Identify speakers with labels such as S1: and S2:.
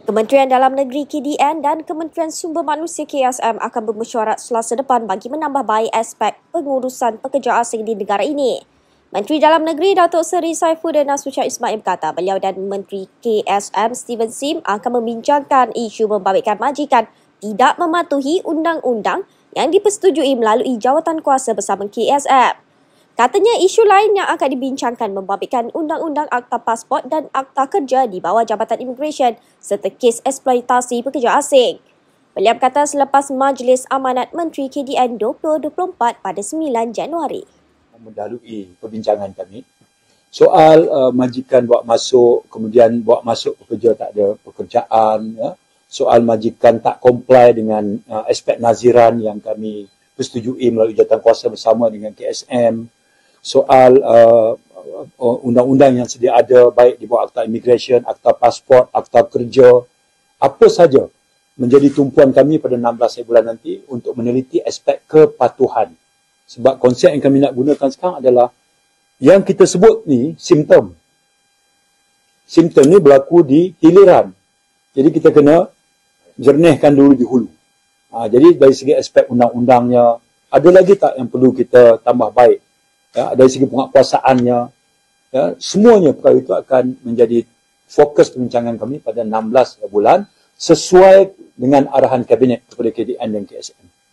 S1: Kementerian Dalam Negeri KDN dan Kementerian Sumber Manusia KSM akan bermesyuarat Selasa depan bagi menambah baik aspek pengurusan pekerja asing di negara ini. Menteri Dalam Negeri Datuk Seri Saifuddin Nasution Ismail berkata beliau dan Menteri KSM Steven Sim akan membincangkan isu membabitkan majikan tidak mematuhi undang-undang yang dipersetujui melalui jawatankuasa bersama KSM. Katanya isu lain yang akan dibincangkan membabitkan Undang-Undang Akta Pasport dan Akta Kerja di bawah Jabatan Immigration serta kes eksploitasi pekerja asing. Beliau berkata selepas Majlis Amanat Menteri KDN 2024 pada 9 Januari.
S2: Mendahului perbincangan kami soal majikan bawa masuk, kemudian bawa masuk pekerja tak ada pekerjaan, ya. Soal majikan tak comply dengan aspek naziran yang kami persetujui melalui jawatankuasa bersama dengan KSM, soal undang-undang yang sedia ada baik di bawah Akta Immigration, Akta Pasport, Akta Kerja, apa saja menjadi tumpuan kami pada 16 bulan nanti untuk meneliti aspek kepatuhan. Sebab konsep yang kami nak gunakan sekarang adalah yang kita sebut ni simptom. Simptom ni berlaku di hiliran. Jadi kita kena jernihkan dulu di hulu. Jadi dari segi aspek undang-undangnya, ada lagi tak yang perlu kita tambah baik? Ya, dari segi penguatkuasaannya, ya, semuanya perkara itu akan menjadi fokus perbincangan kami pada 16 bulan sesuai dengan arahan Kabinet kepada KDN dan KSM.